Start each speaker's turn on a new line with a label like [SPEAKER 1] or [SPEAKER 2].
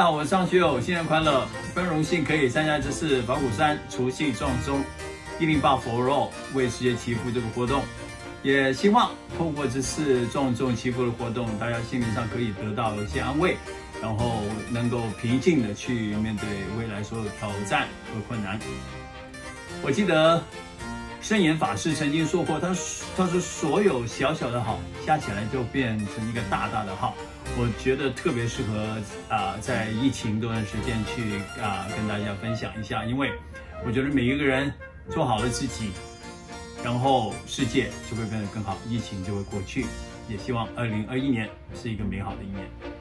[SPEAKER 1] 家好，我是尚学友，新年快乐！非常荣幸可以参加这次法鼓山除夕撞钟108 for all 为世界祈福这个活动，也希望透过这次撞钟祈福的活动，大家心灵上可以得到一些安慰，然后能够平静的去面对未来所有挑战和困难。我记得圣严法师曾经说过，他说所有小小的好加起来就变成一个大大的好。我觉得特别适合在疫情这段时间去跟大家分享一下，因为我觉得每一个人做好了自己，然后世界就会变得更好，疫情就会过去。也希望2021年是一个美好的一年。